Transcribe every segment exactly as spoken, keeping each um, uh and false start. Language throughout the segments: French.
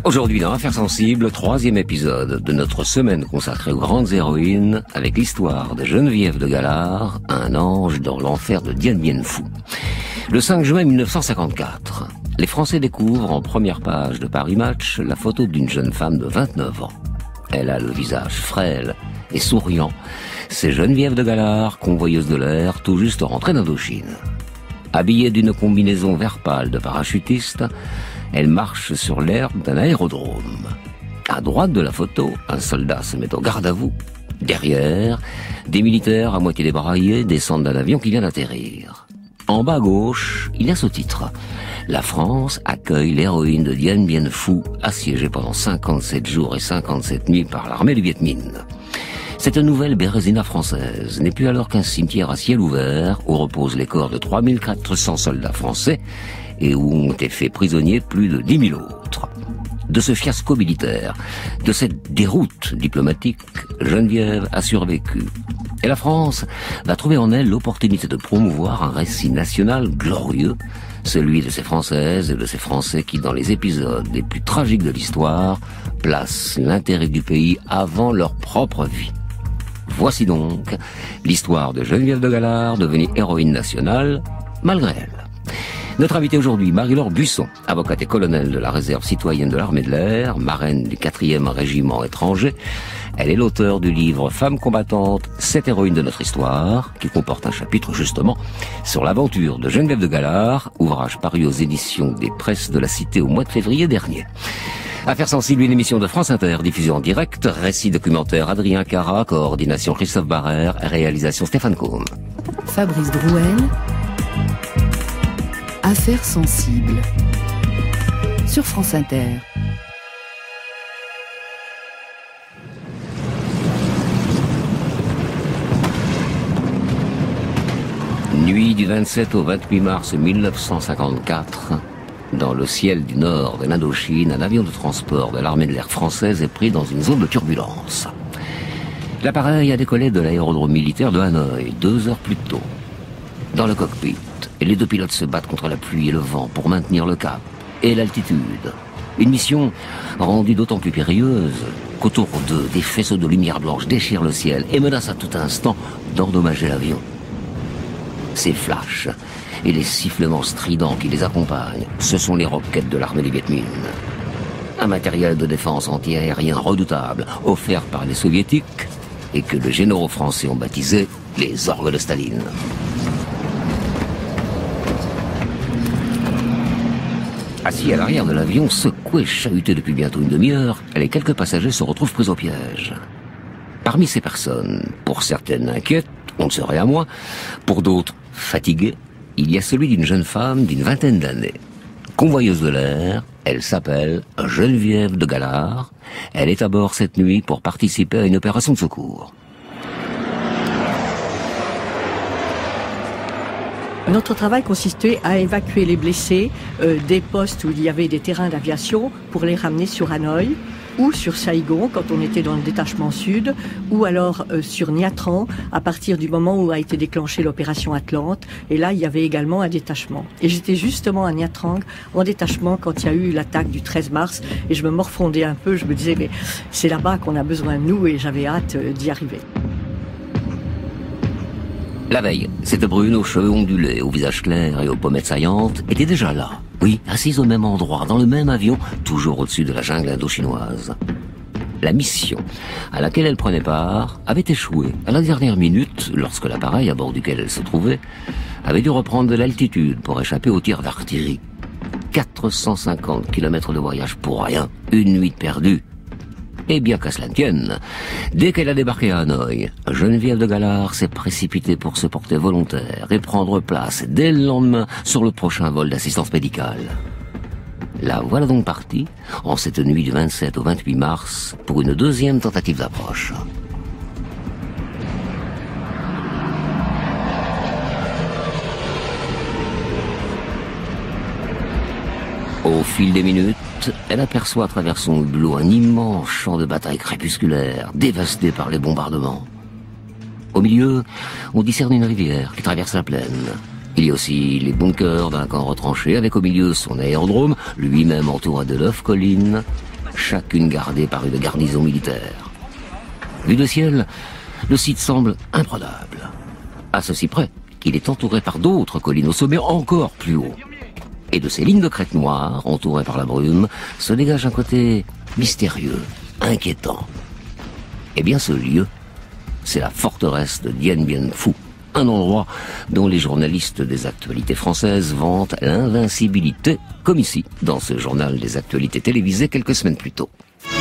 Aujourd'hui, dans Affaires sensibles, troisième épisode de notre semaine consacrée aux grandes héroïnes, avec l'histoire de Geneviève de Galard, un ange dans l'enfer de Dien Bien Phu. Le cinq juin mille neuf cent cinquante-quatre, les Français découvrent en première page de Paris Match la photo d'une jeune femme de vingt-neuf ans. Elle a le visage frêle et souriant. C'est Geneviève de Galard, convoyeuse de l'air, tout juste rentrée d'Indochine. Habillée d'une combinaison vert pâle de parachutiste, elle marche sur l'herbe d'un aérodrome. À droite de la photo, un soldat se met au garde à vous. Derrière, des militaires à moitié débraillés descendent d'un avion qui vient d'atterrir. En bas à gauche, il y a ce titre. La France accueille l'héroïne de Dien Bien Phu, assiégée pendant cinquante-sept jours et cinquante-sept nuits par l'armée du Viet Minh. Cette nouvelle Bérésina française n'est plus alors qu'un cimetière à ciel ouvert où reposent les corps de trois mille quatre cents soldats français et où ont été faits prisonniers plus de dix mille autres. De ce fiasco militaire, de cette déroute diplomatique, Geneviève a survécu. Et la France va trouver en elle l'opportunité de promouvoir un récit national glorieux, celui de ces Françaises et de ces Français qui, dans les épisodes les plus tragiques de l'histoire, placent l'intérêt du pays avant leur propre vie. Voici donc l'histoire de Geneviève de Galard, devenue héroïne nationale, malgré elle. Notre invitée aujourd'hui, Marie-Laure Buisson, avocate et colonel de la réserve citoyenne de l'armée de l'air, marraine du quatrième régiment étranger. Elle est l'auteure du livre Femmes combattantes, cette héroïne de notre histoire, qui comporte un chapitre justement sur l'aventure de Geneviève de Galard, ouvrage paru aux éditions des Presses de la Cité au mois de février dernier. Affaires sensibles, une émission de France Inter, diffusion en direct, récit documentaire Adrien Cara, coordination Christophe Barrère, réalisation Stéphane Combe. Fabrice Drouel. Affaires sensibles sur France Inter. Nuit du vingt-sept au vingt-huit mars mille neuf cent cinquante-quatre, dans le ciel du nord de l'Indochine, un avion de transport de l'armée de l'air française est pris dans une zone de turbulence. L'appareil a décollé de l'aérodrome militaire de Hanoï deux heures plus tôt. Dans le cockpit, et les deux pilotes se battent contre la pluie et le vent pour maintenir le cap et l'altitude. Une mission rendue d'autant plus périlleuse qu'autour d'eux, des faisceaux de lumière blanche déchirent le ciel et menacent à tout instant d'endommager l'avion. Ces flashs et les sifflements stridents qui les accompagnent, ce sont les roquettes de l'armée du Viet Minh. Un matériel de défense antiaérien redoutable, offert par les soviétiques et que les généraux français ont baptisé les orgues de Staline. Assis à l'arrière de l'avion, secoué, chahuté depuis bientôt une demi-heure, les quelques passagers se retrouvent pris au piège. Parmi ces personnes, pour certaines inquiètes, on ne serait à moi, pour d'autres fatiguées, il y a celui d'une jeune femme d'une vingtaine d'années. Convoyeuse de l'air, elle s'appelle Geneviève de Galard. Elle est à bord cette nuit pour participer à une opération de secours. Notre travail consistait à évacuer les blessés euh, des postes où il y avait des terrains d'aviation pour les ramener sur Hanoï ou sur Saigon quand on était dans le détachement sud, ou alors euh, sur Nha Trang à partir du moment où a été déclenchée l'opération Atlante. Et là, il y avait également un détachement. Et j'étais justement à Nha Trang en détachement quand il y a eu l'attaque du treize mars et je me morfondais un peu. Je me disais, mais c'est là-bas qu'on a besoin de nous et j'avais hâte euh, d'y arriver. La veille, cette brune aux cheveux ondulés, au visage clair et aux pommettes saillantes était déjà là. Oui, assise au même endroit, dans le même avion, toujours au-dessus de la jungle indo-chinoise. La mission à laquelle elle prenait part avait échoué à la dernière minute lorsque l'appareil à bord duquel elle se trouvait avait dû reprendre de l'altitude pour échapper aux tirs d'artillerie. quatre cent cinquante kilomètres de voyage pour rien, une nuit perdue. Et bien qu'à cela ne tienne, dès qu'elle a débarqué à Hanoï, Geneviève de Galard s'est précipitée pour se porter volontaire et prendre place dès le lendemain sur le prochain vol d'assistance médicale. La voilà donc partie, en cette nuit du vingt-sept au vingt-huit mars, pour une deuxième tentative d'approche. Au fil des minutes, elle aperçoit à travers son hublot un immense champ de bataille crépusculaire, dévasté par les bombardements. Au milieu, on discerne une rivière qui traverse la plaine. Il y a aussi les bunkers d'un camp retranché, avec au milieu son aérodrome, lui-même entouré de neuf collines, chacune gardée par une garnison militaire. Vu de ciel, le site semble imprenable. À ceci près qu'il est entouré par d'autres collines au sommet encore plus haut. Et de ces lignes de crête noires, entourées par la brume, se dégage un côté mystérieux, inquiétant. Eh bien ce lieu, c'est la forteresse de Dien Bien Phu, un endroit dont les journalistes des actualités françaises vantent l'invincibilité, comme ici, dans ce journal des actualités télévisées quelques semaines plus tôt.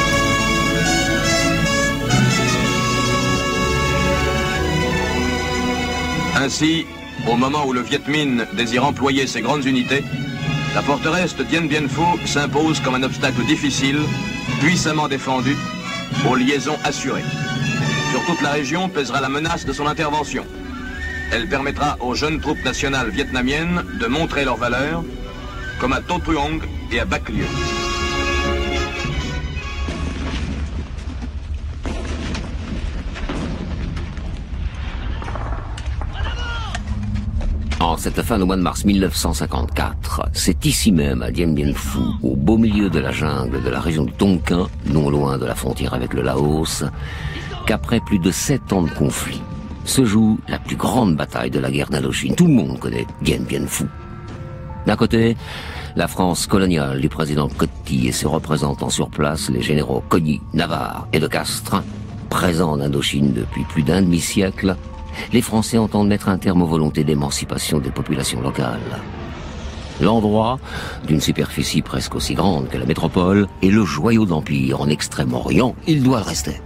Ainsi, au moment où le Viet Minh désire employer ses grandes unités, la forteresse de Dien Bien Phu s'impose comme un obstacle difficile, puissamment défendu, aux liaisons assurées. Sur toute la région pèsera la menace de son intervention. Elle permettra aux jeunes troupes nationales vietnamiennes de montrer leur valeur, comme à To Truong et à Bac Lieu. En cette fin de mois de mars mille neuf cent cinquante-quatre, c'est ici même, à Dien Bien Phu, au beau milieu de la jungle de la région de Tonkin, non loin de la frontière avec le Laos, qu'après plus de sept ans de conflit, se joue la plus grande bataille de la guerre d'Indochine. Tout le monde connaît Dien Bien Phu. D'un côté, la France coloniale du président Coty et ses représentants sur place, les généraux Cogny, Navarre et de Castres, présents en Indochine depuis plus d'un demi-siècle. Les Français entendent mettre un terme aux volontés d'émancipation des populations locales. L'endroit, d'une superficie presque aussi grande que la métropole, est le joyau de l'Empire en Extrême-Orient. Il doit le rester.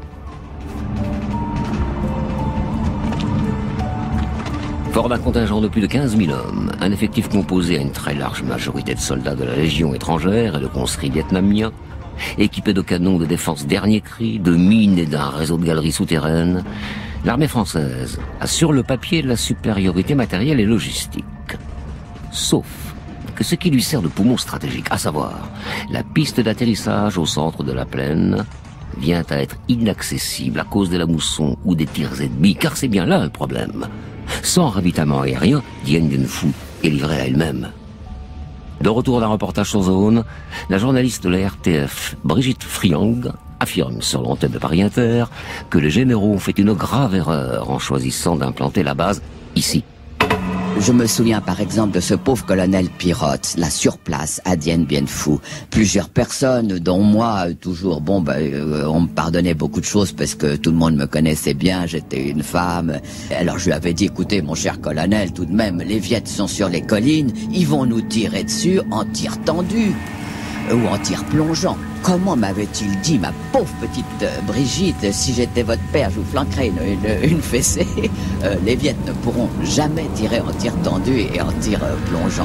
Fort d'un contingent de plus de quinze mille hommes, un effectif composé à une très large majorité de soldats de la Légion étrangère et de conscrits vietnamiens, équipés de canons de défense dernier cri, de mines et d'un réseau de galeries souterraines, l'armée française a sur le papier la supériorité matérielle et logistique. Sauf que ce qui lui sert de poumon stratégique, à savoir la piste d'atterrissage au centre de la plaine, vient à être inaccessible à cause de la mousson ou des tirs ennemis, car c'est bien là le problème. Sans ravitaillement aérien, Dien Bien Phu est livrée à elle-même. De retour d'un reportage sur zone, la journaliste de la R T F, Brigitte Friang, affirme sur l'antenne de Paris Inter que les généraux ont fait une grave erreur en choisissant d'implanter la base ici. Je me souviens par exemple de ce pauvre colonel Pirotte, là sur place, à Dien Bien Phu. Plusieurs personnes, dont moi, toujours, bon, bah, euh, on me pardonnait beaucoup de choses parce que tout le monde me connaissait bien, j'étais une femme. Alors je lui avais dit, écoutez, mon cher colonel, tout de même, les Viettes sont sur les collines, ils vont nous tirer dessus en tir tendu ou en tir plongeant. Comment m'avait-il dit, ma pauvre petite euh, Brigitte, si j'étais votre père, je vous flanquerais une, une, une fessée. Euh, les Viettes ne pourront jamais tirer en tir tendu et en tir euh, plongeant.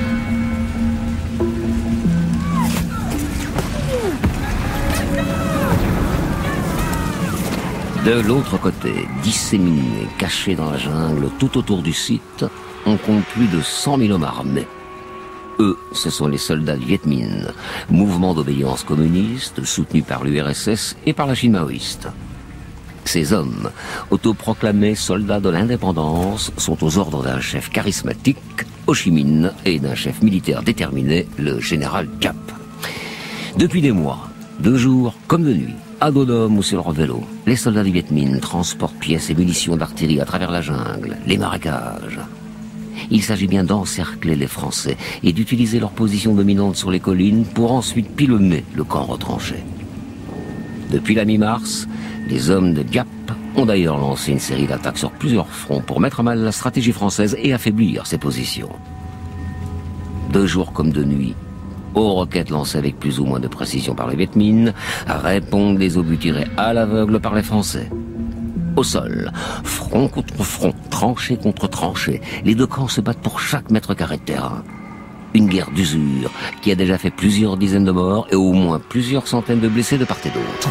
De l'autre côté, disséminés, cachés dans la jungle, tout autour du site, on compte plus de cent mille hommes armés. Eux, ce sont les soldats du Viet Minh, mouvement d'obéissance communiste soutenu par l'U R S S et par la Chine maoïste. Ces hommes, autoproclamés soldats de l'indépendance, sont aux ordres d'un chef charismatique, Ho Chi Minh, et d'un chef militaire déterminé, le général Giap. Depuis des mois, de jour comme de nuit, à dos d'homme ou sur leur vélo, les soldats du Viet Minh transportent pièces et munitions d'artillerie à travers la jungle, les marécages. Il s'agit bien d'encercler les Français et d'utiliser leur position dominante sur les collines pour ensuite pilonner le camp retranché. Depuis la mi-mars, les hommes de Giap ont d'ailleurs lancé une série d'attaques sur plusieurs fronts pour mettre à mal la stratégie française et affaiblir ses positions. De jour comme de nuit, aux roquettes lancées avec plus ou moins de précision par les Viet Minh, répondent les obus tirés à l'aveugle par les Français. Au sol, front contre front, tranchée contre tranchée, les deux camps se battent pour chaque mètre carré de terrain. Une guerre d'usure qui a déjà fait plusieurs dizaines de morts et au moins plusieurs centaines de blessés de part et d'autre.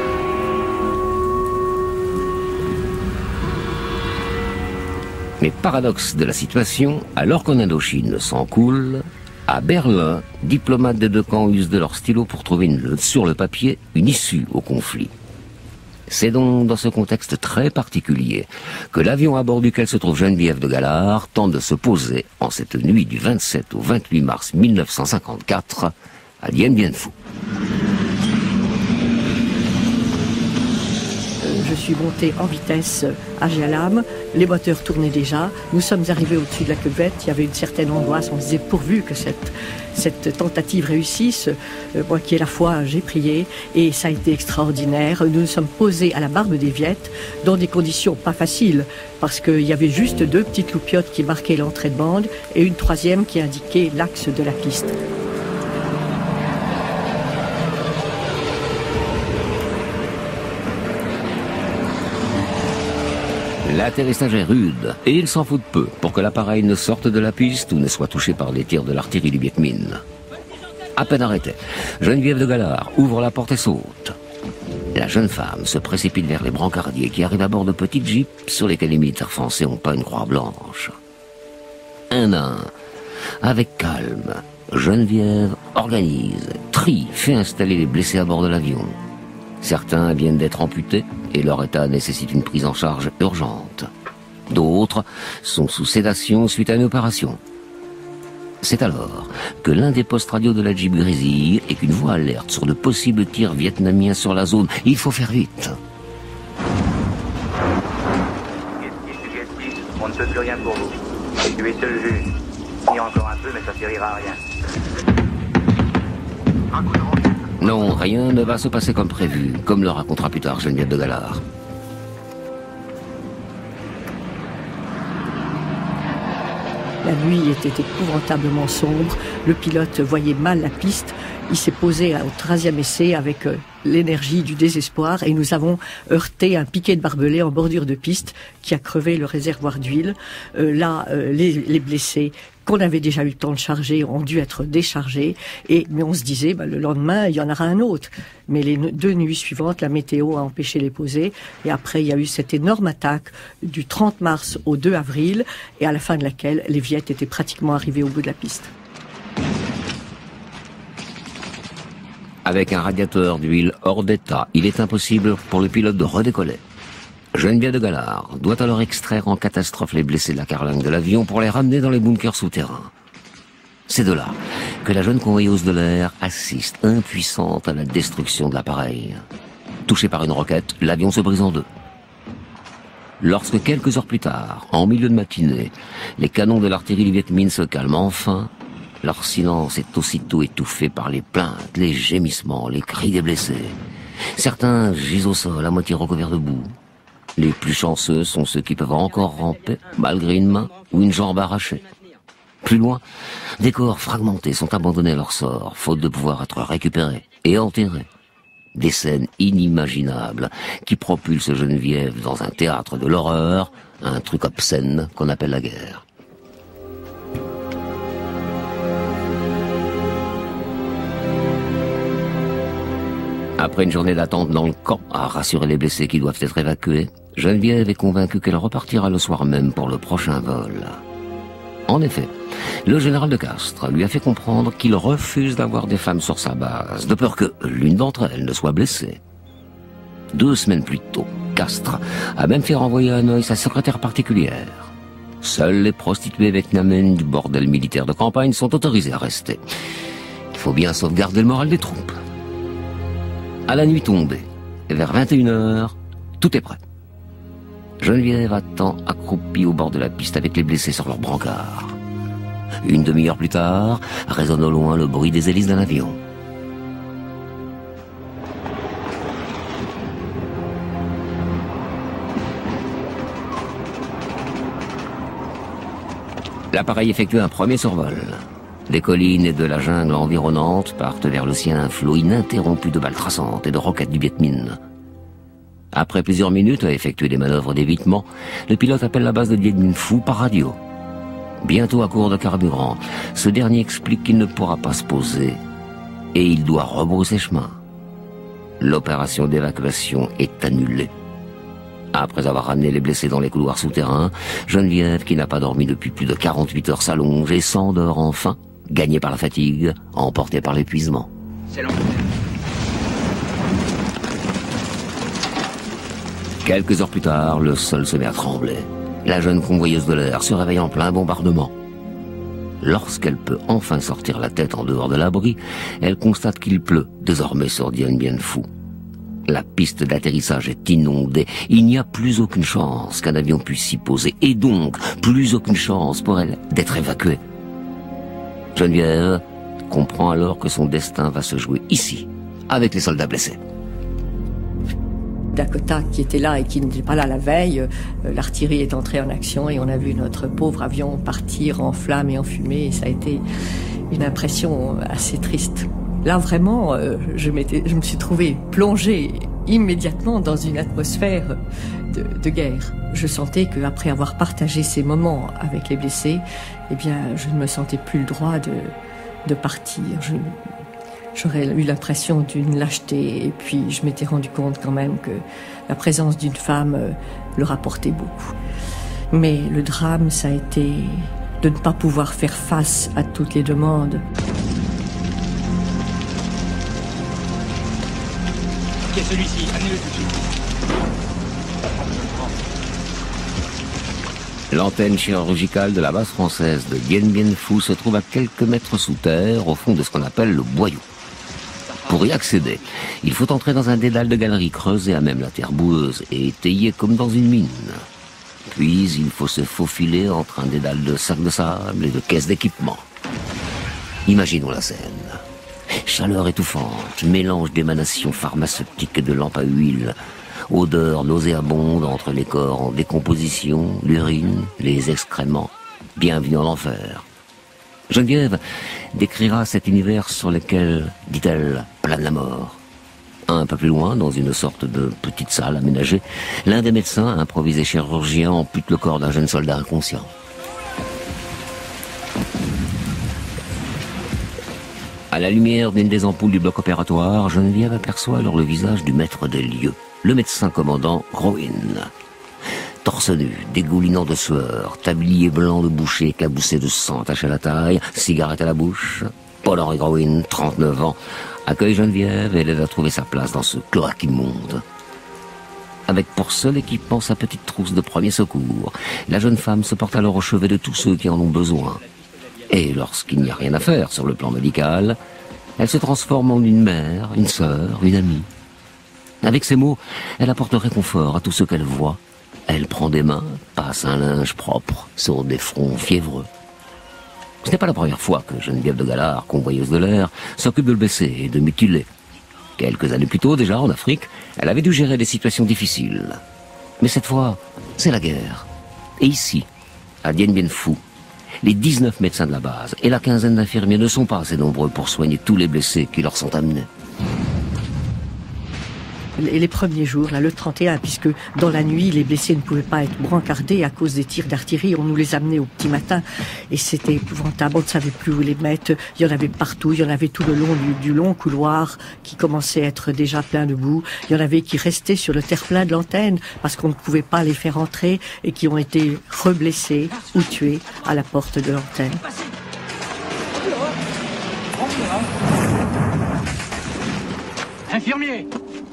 Mais paradoxe de la situation, alors qu'en Indochine le sang coule, à Berlin, diplomates des deux camps usent de leur stylo pour trouver une, sur le papier une issue au conflit. C'est donc dans ce contexte très particulier que l'avion à bord duquel se trouve Geneviève de Galard tente de se poser en cette nuit du vingt-sept au vingt-huit mars mille neuf cent cinquante-quatre à Dien Bien Phu. je suis montée en vitesse à Gialam. Les moteurs tournaient déjà. Nous sommes arrivés au-dessus de la cuvette. Il y avait une certaine angoisse. On se disait pourvu que cette, cette tentative réussisse. Euh, moi qui ai la foi, j'ai prié. Et ça a été extraordinaire. Nous nous sommes posés à la barbe des Viettes dans des conditions pas faciles. Parce qu'il y avait juste deux petites loupiottes qui marquaient l'entrée de bande et une troisième qui indiquait l'axe de la piste. L'atterrissage est rude, et il s'en fout de peu pour que l'appareil ne sorte de la piste ou ne soit touché par les tirs de l'artillerie du Viet Minh. À peine arrêté, Geneviève de Galard ouvre la porte et saute. La jeune femme se précipite vers les brancardiers qui arrivent à bord de petites jeeps sur lesquels les militaires français ont peint une croix blanche. Un à un, avec calme, Geneviève organise, trie, fait installer les blessés à bord de l'avion. Certains viennent d'être amputés et leur état nécessite une prise en charge urgente. D'autres sont sous sédation suite à une opération. C'est alors que l'un des postes radio de la Jeep grésille et qu'une voix alerte sur de possibles tirs vietnamiens sur la zone. Il faut faire vite. On ne peut plus rien pour vous. Tu es seul juge. Tire encore un peu, mais ça servira à rien. Non, rien ne va se passer comme prévu, comme le racontera plus tard Geneviève de Galard. La nuit était épouvantablement sombre. Le pilote voyait mal la piste. Il s'est posé au troisième essai avec euh, l'énergie du désespoir et nous avons heurté un piquet de barbelés en bordure de piste qui a crevé le réservoir d'huile. Euh, là, euh, les, les blessés qu'on avait déjà eu le temps de charger ont dû être déchargés. Et, mais on se disait, bah, le lendemain, il y en aura un autre. Mais les deux nuits suivantes, la météo a empêché les poser. Et après, il y a eu cette énorme attaque du trente mars au deux avril, et à la fin de laquelle les Viettes étaient pratiquement arrivés au bout de la piste. Avec un radiateur d'huile hors d'état, il est impossible pour le pilote de redécoller. Geneviève de Galard doit alors extraire en catastrophe les blessés de la carlingue de l'avion pour les ramener dans les bunkers souterrains. C'est de là que la jeune convoyeuse de l'air assiste impuissante à la destruction de l'appareil. Touchée par une roquette, l'avion se brise en deux. Lorsque quelques heures plus tard, en milieu de matinée, les canons de l'artillerie du Viet Minh se calment enfin, leur silence est aussitôt étouffé par les plaintes, les gémissements, les cris des blessés. Certains gisent au sol, à moitié recouverts de boue. Les plus chanceux sont ceux qui peuvent encore ramper, malgré une main ou une jambe arrachée. Plus loin, des corps fragmentés sont abandonnés à leur sort, faute de pouvoir être récupérés et enterrés. Des scènes inimaginables qui propulsent Geneviève dans un théâtre de l'horreur, un truc obscène qu'on appelle la guerre. Après une journée d'attente dans le camp à rassurer les blessés qui doivent être évacués, Geneviève est convaincue qu'elle repartira le soir même pour le prochain vol. En effet, le général de Castres lui a fait comprendre qu'il refuse d'avoir des femmes sur sa base, de peur que l'une d'entre elles ne soit blessée. Deux semaines plus tôt, Castres a même fait renvoyer à Hanoï sa secrétaire particulière. Seules les prostituées vietnamiennes du bordel militaire de campagne sont autorisées à rester. Il faut bien sauvegarder le moral des troupes. À la nuit tombée, vers vingt et une heures, tout est prêt. Geneviève attend accroupie au bord de la piste avec les blessés sur leurs brancards. Une demi-heure plus tard, résonne au loin le bruit des hélices d'un avion. L'appareil effectue un premier survol. Des collines et de la jungle environnante partent vers le ciel un flot ininterrompu de balles traçantes et de roquettes du Viet Minh. Après plusieurs minutes à effectuer des manœuvres d'évitement, le pilote appelle la base de Dien Bien Phu par radio. Bientôt à court de carburant, ce dernier explique qu'il ne pourra pas se poser et il doit rebrousser chemin. L'opération d'évacuation est annulée. Après avoir ramené les blessés dans les couloirs souterrains, Geneviève, qui n'a pas dormi depuis plus de quarante-huit heures, s'allonge et s'endort enfin, gagnée par la fatigue, emportée par l'épuisement. Quelques heures plus tard, le sol se met à trembler. La jeune convoyeuse de l'air se réveille en plein bombardement. Lorsqu'elle peut enfin sortir la tête en dehors de l'abri, elle constate qu'il pleut désormais sur Dien Bien Phu. La piste d'atterrissage est inondée. Il n'y a plus aucune chance qu'un avion puisse s'y poser. Et donc, plus aucune chance pour elle d'être évacuée. Geneviève comprend alors que son destin va se jouer ici, avec les soldats blessés. Dakota qui était là et qui n'était pas là la veille, euh, l'artillerie est entrée en action et on a vu notre pauvre avion partir en flammes et en fumée et ça a été une impression assez triste. Là vraiment, euh, je, m'étais, je me suis trouvée plongée immédiatement dans une atmosphère de, de guerre. Je sentais qu'après avoir partagé ces moments avec les blessés, eh bien, je ne me sentais plus le droit de, de partir. Je, J'aurais eu l'impression d'une lâcheté et puis je m'étais rendu compte quand même que la présence d'une femme euh, leur apportait beaucoup. Mais le drame, ça a été de ne pas pouvoir faire face à toutes les demandes. Ok, celui-ci, amenez-le tout de suite. L'antenne chirurgicale de la base française de Dien Bien Phu se trouve à quelques mètres sous terre, au fond de ce qu'on appelle le boyau. Pour y accéder, il faut entrer dans un dédale de galeries creusé à même la terre boueuse et étayé comme dans une mine. Puis il faut se faufiler entre un dédale de sacs de sable et de caisses d'équipement. Imaginons la scène. Chaleur étouffante, mélange d'émanations pharmaceutiques et de lampes à huile, odeur nauséabonde entre les corps en décomposition, l'urine, les excréments. Bienvenue en enfer. Geneviève décrira cet univers sur lequel, dit-elle, plane la mort. Un peu plus loin, dans une sorte de petite salle aménagée, l'un des médecins, improvisé chirurgien, ampute le corps d'un jeune soldat inconscient. À la lumière d'une des ampoules du bloc opératoire, Geneviève aperçoit alors le visage du maître des lieux, le médecin commandant Groin. Torse nu, dégoulinant de sueur, tablier blanc de boucher éclaboussé de sang attaché à la taille, cigarette à la bouche, Paul-Henri Groin, trente-neuf ans, accueille Geneviève et l'aide à trouver sa place dans ce cloaque immonde. Avec pour seul équipement sa petite trousse de premier secours, la jeune femme se porte alors au chevet de tous ceux qui en ont besoin. Et lorsqu'il n'y a rien à faire sur le plan médical, elle se transforme en une mère, une sœur, une amie. Avec ces mots, elle apporte réconfort à tous ceux qu'elle voit. Elle prend des mains, passe un linge propre sur des fronts fiévreux. Ce n'est pas la première fois que Geneviève de Galard, convoyeuse de l'air, s'occupe de le blesser et de mutiler. Quelques années plus tôt, déjà, en Afrique, elle avait dû gérer des situations difficiles. Mais cette fois, c'est la guerre. Et ici, à Dien Bien Phu, les dix-neuf médecins de la base et la quinzaine d'infirmiers ne sont pas assez nombreux pour soigner tous les blessés qui leur sont amenés. Et les premiers jours, là, le trente et un, puisque dans la nuit, les blessés ne pouvaient pas être brancardés à cause des tirs d'artillerie. On nous les amenait au petit matin et c'était épouvantable. On ne savait plus où les mettre. Il y en avait partout. Il y en avait tout le long du, du long couloir qui commençait à être déjà plein de boue. Il y en avait qui restaient sur le terre-plein de l'antenne parce qu'on ne pouvait pas les faire entrer et qui ont été reblessés ou tués à la porte de l'antenne. Infirmier!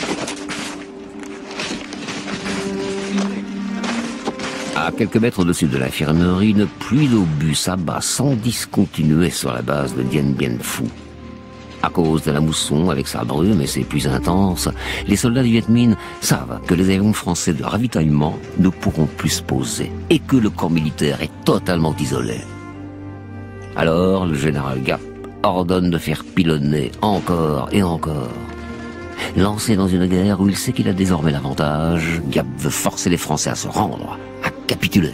À quelques mètres au-dessus de l'infirmerie, une pluie d'obus s'abat sans discontinuer sur la base de Dien Bien Phu. À cause de la mousson, avec sa brume et ses pluies intenses, les soldats du Viet Minh savent que les avions français de ravitaillement ne pourront plus se poser et que le camp militaire est totalement isolé. Alors, le général Giap ordonne de faire pilonner encore et encore. Lancé dans une guerre où il sait qu'il a désormais l'avantage, Giap veut forcer les Français à se rendre, à capituler.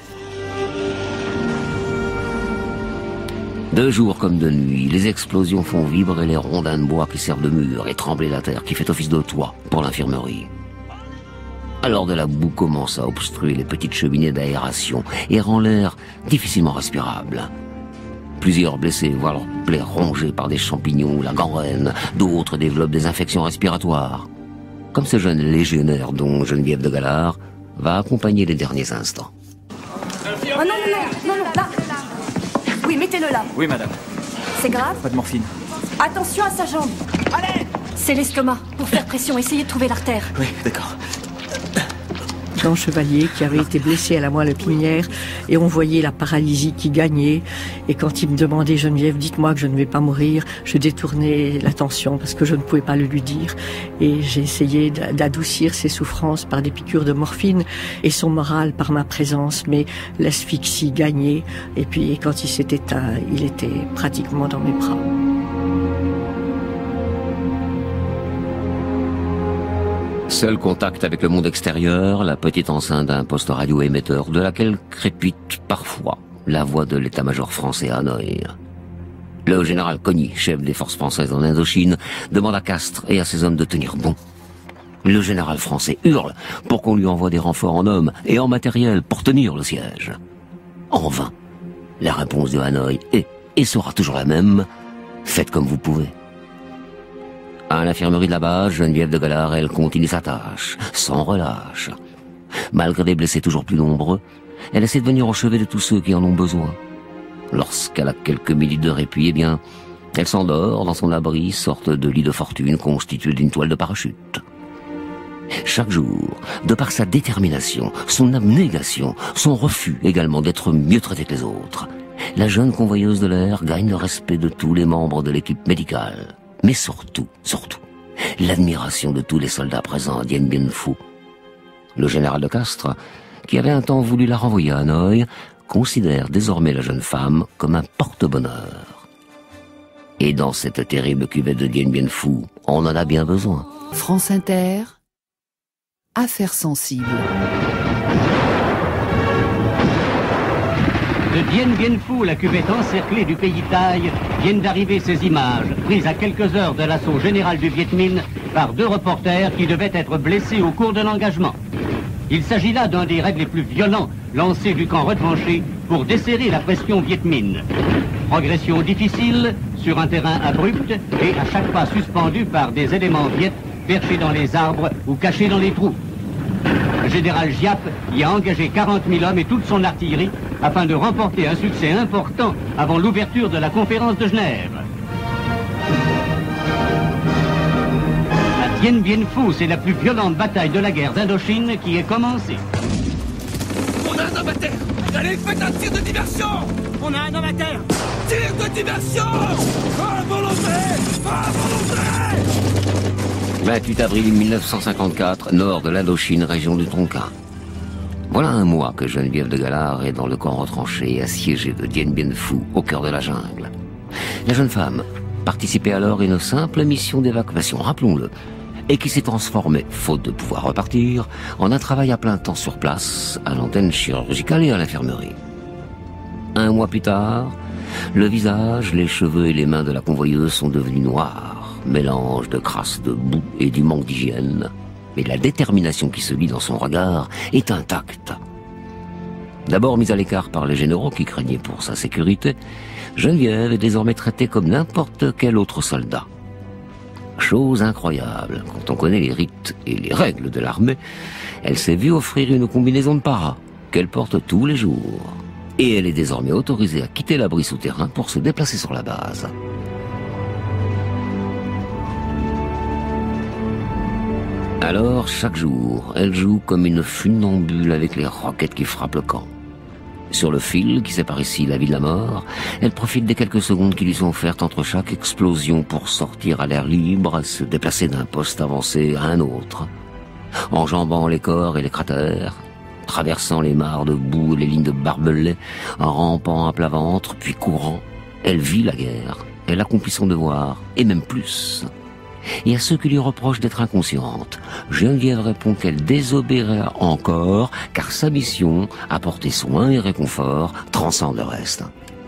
De jour comme de nuit, les explosions font vibrer les rondins de bois qui servent de mur et trembler la terre qui fait office de toit pour l'infirmerie. Alors de la boue commence à obstruer les petites cheminées d'aération et rend l'air difficilement respirable. Plusieurs blessés voient leurs plaies rongées par des champignons ou la gangrène, d'autres développent des infections respiratoires. Comme ce jeune légionnaire dont Geneviève de Galard va accompagner les derniers instants. Oh non, non, non, non, non, là. Oui, mettez-le là. Oui, madame. C'est grave? Pas de morphine. Attention à sa jambe. Allez! C'est l'estomac. Pour faire pression, essayez de trouver l'artère. Oui, d'accord. lieutenant Chevalier qui avait été blessé à la moelle épinière et on voyait la paralysie qui gagnait. Et quand il me demandait, Geneviève, dites-moi que je ne vais pas mourir, je détournais l'attention parce que je ne pouvais pas le lui dire. Et j'ai essayé d'adoucir ses souffrances par des piqûres de morphine et son moral par ma présence, mais l'asphyxie gagnait. Et puis quand il s'est éteint, il était pratiquement dans mes bras. Seul contact avec le monde extérieur, la petite enceinte d'un poste radio-émetteur de laquelle crépite parfois la voix de l'état-major français à Hanoï. Le général Cogny, chef des forces françaises en Indochine, demande à Castres et à ses hommes de tenir bon. Le général français hurle pour qu'on lui envoie des renforts en hommes et en matériel pour tenir le siège. En vain. La réponse de Hanoï est, et sera toujours la même, faites comme vous pouvez. À l'infirmerie de la base, Geneviève de Galard, elle continue sa tâche, sans relâche. Malgré des blessés toujours plus nombreux, elle essaie de venir au chevet de tous ceux qui en ont besoin. Lorsqu'elle a quelques minutes de répit, eh bien, elle s'endort dans son abri, sorte de lit de fortune constitué d'une toile de parachute. Chaque jour, de par sa détermination, son abnégation, son refus également d'être mieux traitée que les autres, la jeune convoyeuse de l'air gagne le respect de tous les membres de l'équipe médicale. Mais surtout, surtout, l'admiration de tous les soldats présents à Dien Bien Phu. Le général de Castres, qui avait un temps voulu la renvoyer à Hanoï, considère désormais la jeune femme comme un porte-bonheur. Et dans cette terrible cuvette de Dien Bien Phu, on en a bien besoin. France Inter, Affaires sensibles. De Dien Bien Phu, la cuvette encerclée du pays Thaï, viennent d'arriver ces images, prises à quelques heures de l'assaut général du Viet Minh par deux reporters qui devaient être blessés au cours de l'engagement. Il s'agit là d'un des raids les plus violents lancés du camp retranché pour desserrer la pression Viet Minh. Progression difficile, sur un terrain abrupt et à chaque pas suspendu par des éléments viet perchés dans les arbres ou cachés dans les trous. Le général Giap y a engagé quarante mille hommes et toute son artillerie afin de remporter un succès important avant l'ouverture de la conférence de Genève. À Dien Bien Phu, c'est la plus violente bataille de la guerre d'Indochine qui est commencée. On a un homme à terre! Allez, faites un tir de diversion! On a un homme à terre! Tir de diversion! À volonté! À volonté! vingt-huit avril mille neuf cent cinquante-quatre, nord de l'Indochine, région du Tonkin. Voilà un mois que Geneviève de Galard est dans le camp retranché, assiégé de Dien Bien Phu, au cœur de la jungle. La jeune femme participait alors à une simple mission d'évacuation, rappelons-le, et qui s'est transformée, faute de pouvoir repartir, en un travail à plein temps sur place, à l'antenne chirurgicale et à l'infirmerie. Un mois plus tard, le visage, les cheveux et les mains de la convoyeuse sont devenus noirs, mélange de crasse de boue et du manque d'hygiène. Mais la détermination qui se lit dans son regard est intacte. D'abord mise à l'écart par les généraux qui craignaient pour sa sécurité, Geneviève est désormais traitée comme n'importe quel autre soldat. Chose incroyable, quand on connaît les rites et les règles de l'armée, elle s'est vue offrir une combinaison de para qu'elle porte tous les jours. Et elle est désormais autorisée à quitter l'abri souterrain pour se déplacer sur la base. Alors, chaque jour, elle joue comme une funambule avec les roquettes qui frappent le camp. Sur le fil qui sépare ici la vie de la mort, elle profite des quelques secondes qui lui sont offertes entre chaque explosion pour sortir à l'air libre, se déplacer d'un poste avancé à un autre, enjambant les corps et les cratères, traversant les mares de boue et les lignes de barbelés, en rampant à plat ventre, puis courant. Elle vit la guerre, elle accomplit son devoir, et même plus. Et à ceux qui lui reprochent d'être inconsciente, Geneviève répond qu'elle désobéira encore, car sa mission, apporter soin et réconfort, transcende le reste.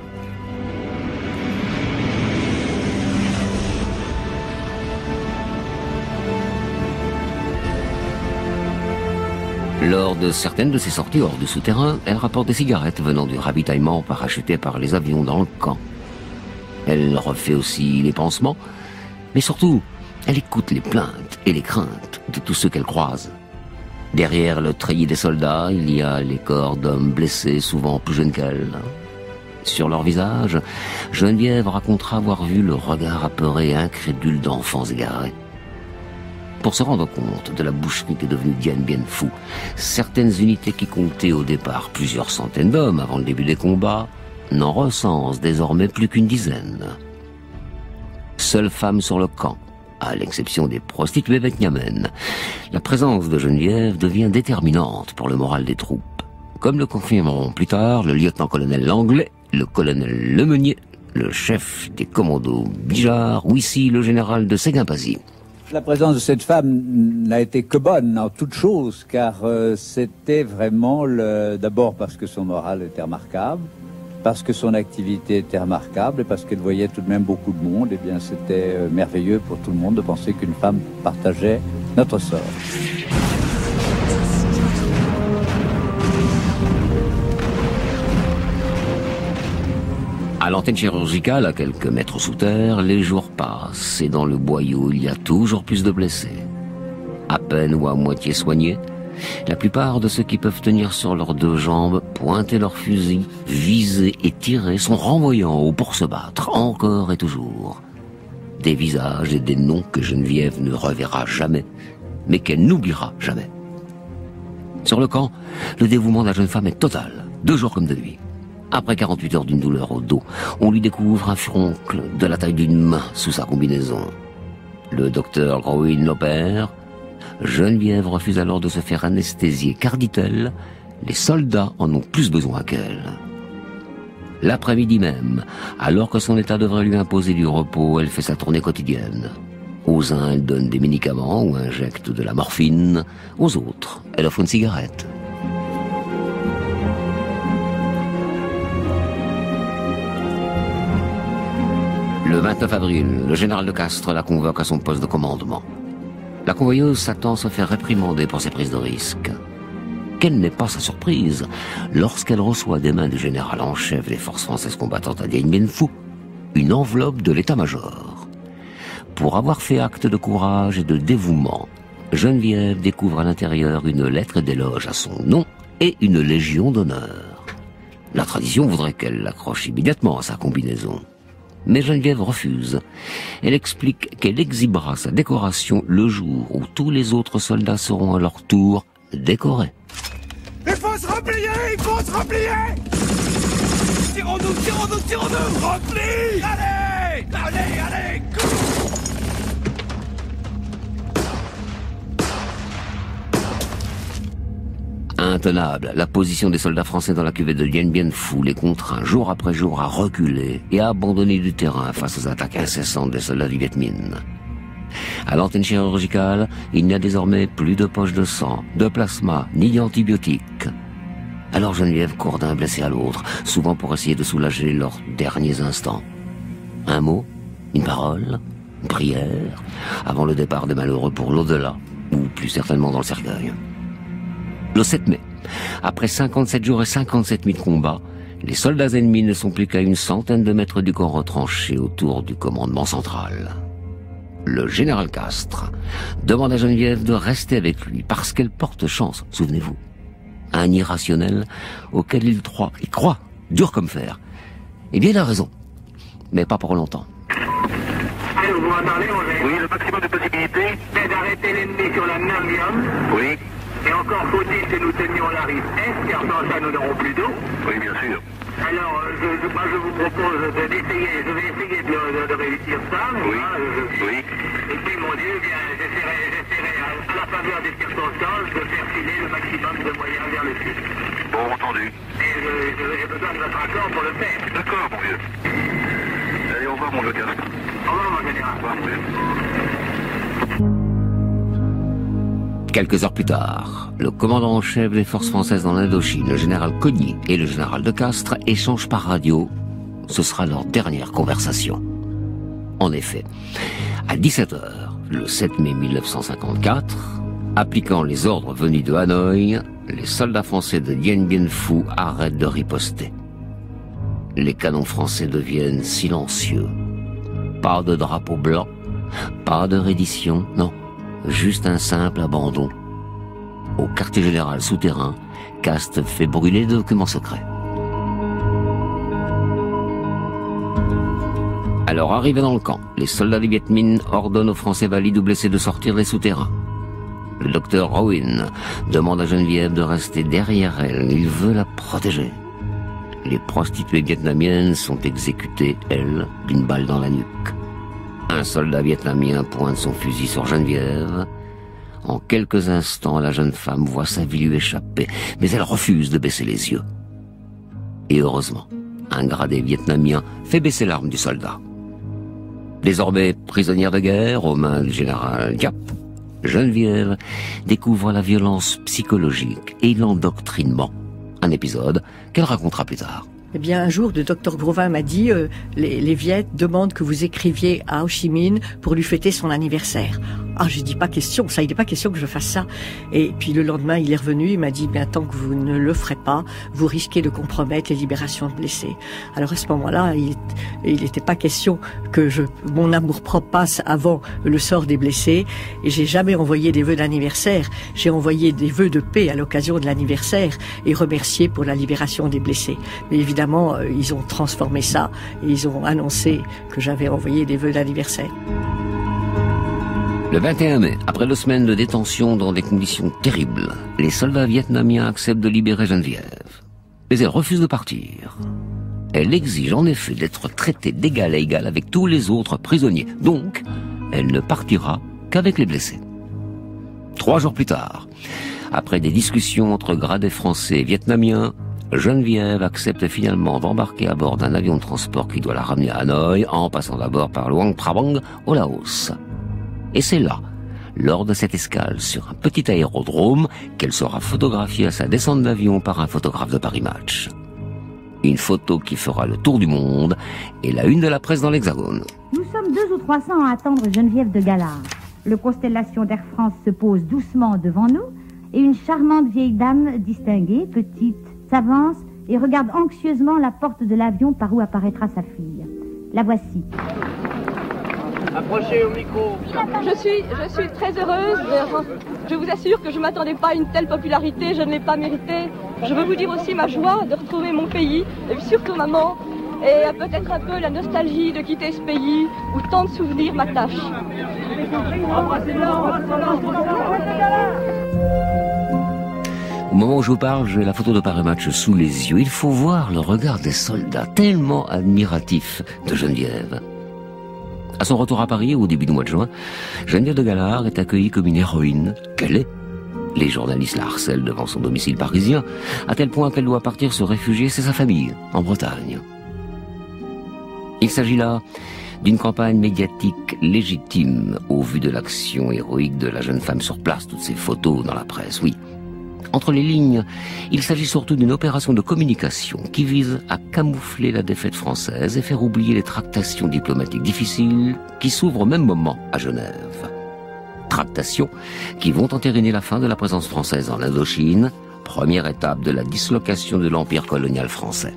Lors de certaines de ses sorties hors du souterrain, elle rapporte des cigarettes venant du ravitaillement parachuté par les avions dans le camp. Elle refait aussi les pansements, mais surtout, elle écoute les plaintes et les craintes de tous ceux qu'elle croise. Derrière le treillis des soldats, il y a les corps d'hommes blessés, souvent plus jeunes qu'elle. Sur leur visage, Geneviève racontera avoir vu le regard apeuré et incrédule d'enfants égarés. pour se rendre compte de la boucherie qu'est devenue Dien Bien Phu. Certaines unités qui comptaient au départ plusieurs centaines d'hommes avant le début des combats n'en recensent désormais plus qu'une dizaine. Seule femme sur le camp, à l'exception des prostituées vietnamiennes, la présence de Geneviève devient déterminante pour le moral des troupes. Comme le confirmeront plus tard le lieutenant-colonel Langlais, le colonel Lemeunier, le chef des commandos Bijard ou ici le général de Séguin-Pazy. La présence de cette femme n'a été que bonne en toute chose, car euh, c'était vraiment le... d'abord parce que son moral était remarquable, parce que son activité était remarquable et parce qu'elle voyait tout de même beaucoup de monde. Et bien, c'était euh, merveilleux pour tout le monde de penser qu'une femme partageait notre sort. À l'antenne chirurgicale, à quelques mètres sous terre, les jours passent et dans le boyau, il y a toujours plus de blessés. À peine ou à moitié soignés, la plupart de ceux qui peuvent tenir sur leurs deux jambes, pointer leurs fusils, viser et tirer sont renvoyés en haut pour se battre, encore et toujours. Des visages et des noms que Geneviève ne reverra jamais, mais qu'elle n'oubliera jamais. Sur le camp, le dévouement de la jeune femme est total, de jour comme de nuit. Après quarante-huit heures d'une douleur au dos, on lui découvre un furoncle de la taille d'une main sous sa combinaison. Le docteur Groin l'opère. Geneviève refuse alors de se faire anesthésier, car, dit-elle, les soldats en ont plus besoin qu'elle. L'après-midi même, alors que son état devrait lui imposer du repos, elle fait sa tournée quotidienne. Aux uns, elle donne des médicaments ou injecte de la morphine. Aux autres, elle offre une cigarette. Le vingt-neuf avril, le général de Castres la convoque à son poste de commandement. La convoyeuse s'attend à se faire réprimander pour ses prises de risque. Quelle n'est pas sa surprise lorsqu'elle reçoit des mains du général en chef des forces françaises combattantes à Dien Bien Phu une enveloppe de l'état-major. Pour avoir fait acte de courage et de dévouement, Geneviève découvre à l'intérieur une lettre d'éloge à son nom et une légion d'honneur. La tradition voudrait qu'elle l'accroche immédiatement à sa combinaison. Mais Geneviève refuse. Elle explique qu'elle exhibera sa décoration le jour où tous les autres soldats seront à leur tour décorés. Il faut se replier, il faut se replier. Tirons-nous, tirons-nous, tirons-nous. Replie. Allez, allez, allez, go. Intenable, la position des soldats français dans la cuvette de Dien Bien Phu les contraint jour après jour à reculer et à abandonner du terrain face aux attaques incessantes des soldats du Viet Minh. À l'antenne chirurgicale, il n'y a désormais plus de poches de sang, de plasma, ni d'antibiotiques. Alors Geneviève court d'un blessé à l'autre, souvent pour essayer de soulager leurs derniers instants. Un mot, une parole, une prière, avant le départ des malheureux pour l'au-delà, ou plus certainement dans le cercueil. Le sept mai, après cinquante-sept jours et cinquante-sept nuits de combat, les soldats ennemis ne sont plus qu'à une centaine de mètres du camp retranché autour du commandement central. Le général Castres demande à Geneviève de rester avec lui parce qu'elle porte chance, souvenez-vous. Un irrationnel auquel il croit, il croit, dur comme fer. Eh bien, il a raison, mais pas pour longtemps. Vous m'entendez, oui, le maximum de possibilités, c'est d'arrêter l'ennemi sur la Nam-Yam. Oui. Et encore faut-il que nous tenions la rive est, car sans ça nous n'aurons plus d'eau. Oui, bien sûr. Alors, je, je, moi, je vous propose d'essayer, je vais essayer de, de, de réussir ça. Oui, hein, je, oui. Et puis, mon Dieu, bien, j'essaierai, j'essaierai à, à la faveur des circonstances de faire filer le maximum de moyens vers le sud. Bon, entendu. Et je, je, j'ai besoin de votre accord pour le faire. D'accord, mon vieux. Allez, au revoir, mon vieux Castres. Au revoir, mon général. Au revoir, mon vieux. Quelques heures plus tard, le commandant en chef des forces françaises dans l'Indochine, le général Cogny et le général de Castres échangent par radio. Ce sera leur dernière conversation. En effet, à dix-sept heures, le sept mai mille neuf cent cinquante-quatre, appliquant les ordres venus de Hanoï, les soldats français de Dien Bien Phu arrêtent de riposter. Les canons français deviennent silencieux. Pas de drapeau blanc, pas de reddition, non. Juste un simple abandon. Au quartier général souterrain, Castres fait brûler des documents secrets. Alors, arrivés dans le camp, les soldats du Viet Minh ordonnent aux Français valides ou blessés de sortir des souterrains. Le docteur Rowan demande à Geneviève de rester derrière elle. Il veut la protéger. Les prostituées vietnamiennes sont exécutées, elles, d'une balle dans la nuque. Un soldat vietnamien pointe son fusil sur Geneviève. En quelques instants, la jeune femme voit sa vie lui échapper, mais elle refuse de baisser les yeux. Et heureusement, un gradé vietnamien fait baisser l'arme du soldat. Désormais prisonnière de guerre aux mains du général Giap, Geneviève découvre la violence psychologique et l'endoctrinement. Un épisode qu'elle racontera plus tard. Eh bien, un jour, le docteur Grovin m'a dit euh, les, les Viettes demandent que vous écriviez à Ho Chi Minh pour lui fêter son anniversaire. Ah, j'ai dit pas question, ça, il n'est pas question que je fasse ça. Et puis le lendemain, il est revenu, il m'a dit, bien tant que vous ne le ferez pas, vous risquez de compromettre les libérations de blessés. Alors à ce moment-là, il n'était pas question que je, mon amour-propre passe avant le sort des blessés. Et j'ai jamais envoyé des vœux d'anniversaire. J'ai envoyé des vœux de paix à l'occasion de l'anniversaire et remercié pour la libération des blessés. Mais évidemment, euh, ils ont transformé ça et ils ont annoncé que j'avais envoyé des vœux d'anniversaire. Le vingt et un mai, après deux semaines de détention dans des conditions terribles, les soldats vietnamiens acceptent de libérer Geneviève. Mais elle refuse de partir. Elle exige en effet d'être traitée d'égal à égal avec tous les autres prisonniers. Donc, elle ne partira qu'avec les blessés. Trois jours plus tard, après des discussions entre gradés français et vietnamiens, Geneviève accepte finalement d'embarquer à bord d'un avion de transport qui doit la ramener à Hanoï en passant d'abord par Luang Prabang au Laos. Et c'est là, lors de cette escale sur un petit aérodrome, qu'elle sera photographiée à sa descente d'avion par un photographe de Paris Match. Une photo qui fera le tour du monde et la une de la presse dans l'Hexagone. Nous sommes deux ou trois cents à attendre Geneviève de Galard. Le Constellation d'Air France se pose doucement devant nous et une charmante vieille dame distinguée, petite, s'avance et regarde anxieusement la porte de l'avion par où apparaîtra sa fille. La voici. Approchez au micro. Je suis, je suis très heureuse. Je vous assure que je ne m'attendais pas à une telle popularité, je ne l'ai pas méritée. Je veux vous dire aussi ma joie de retrouver mon pays, et surtout maman, et peut-être un peu la nostalgie de quitter ce pays où tant de souvenirs m'attachent. Au moment où je vous parle, j'ai la photo de Paris Match sous les yeux. Il faut voir le regard des soldats, tellement admiratif de Geneviève. À son retour à Paris, au début du mois de juin, Geneviève de Galard est accueillie comme une héroïne qu'elle est. Les journalistes la harcèlent devant son domicile parisien, à tel point qu'elle doit partir se réfugier chez sa famille, en Bretagne. Il s'agit là d'une campagne médiatique légitime au vu de l'action héroïque de la jeune femme sur place, toutes ces photos dans la presse, oui. Entre les lignes, il s'agit surtout d'une opération de communication qui vise à camoufler la défaite française et faire oublier les tractations diplomatiques difficiles qui s'ouvrent au même moment à Genève. Tractations qui vont entériner la fin de la présence française en Indochine, première étape de la dislocation de l'empire colonial français.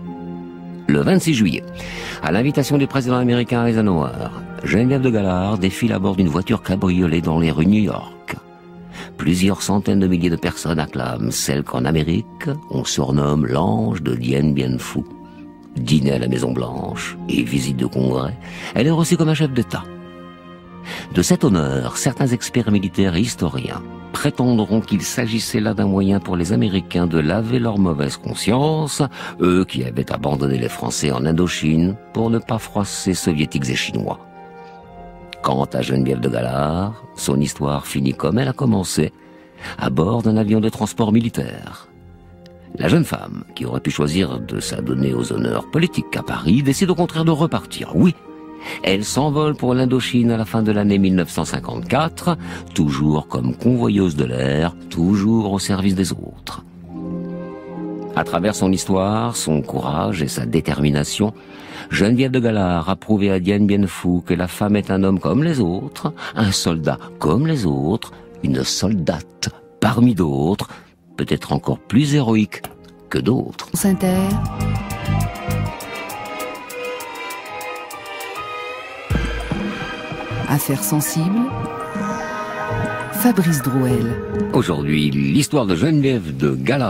Le vingt-six juillet, à l'invitation du président américain Eisenhower, Geneviève de Galard défile à bord d'une voiture cabriolet dans les rues de New York. Plusieurs centaines de milliers de personnes acclament celle qu'en Amérique, on surnomme l'ange de Dien Bien Phu. Dîner à la Maison Blanche et visite de congrès, elle est reçue comme un chef d'État. De cet honneur, certains experts militaires et historiens prétendront qu'il s'agissait là d'un moyen pour les Américains de laver leur mauvaise conscience, eux qui avaient abandonné les Français en Indochine pour ne pas froisser soviétiques et chinois. Quant à Geneviève de Galard, son histoire finit comme elle a commencé, à bord d'un avion de transport militaire. La jeune femme, qui aurait pu choisir de s'adonner aux honneurs politiques à Paris, décide au contraire de repartir. Oui, elle s'envole pour l'Indochine à la fin de l'année mille neuf cent cinquante-quatre, toujours comme convoyeuse de l'air, toujours au service des autres. À travers son histoire, son courage et sa détermination, Geneviève de Galard a prouvé à Dien Bien Phu que la femme est un homme comme les autres, un soldat comme les autres, une soldate parmi d'autres, peut-être encore plus héroïque que d'autres. Inter. Affaires sensibles. Fabrice Drouel. Aujourd'hui, l'histoire de Geneviève de Galard,